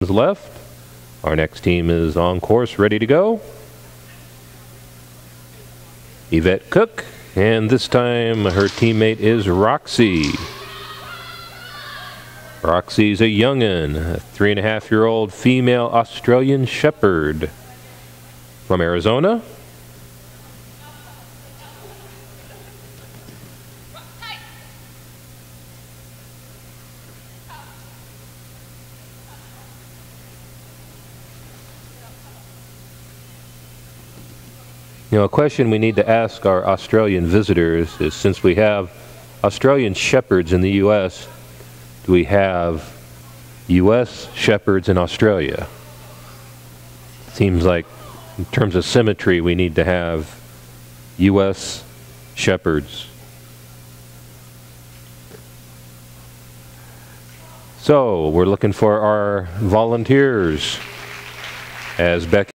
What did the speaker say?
left. Our next team is on course, ready to go. Yvette Cook, and this time her teammate is Roxie. Roxie's a young'un, a 3.5-year-old female Australian Shepherd from Arizona. You know, a question we need to ask our Australian visitors is, since we have Australian Shepherds in the U.S., do we have U.S. Shepherds in Australia? Seems like, in terms of symmetry, we need to have U.S. Shepherds. So, we're looking for our volunteers as Becky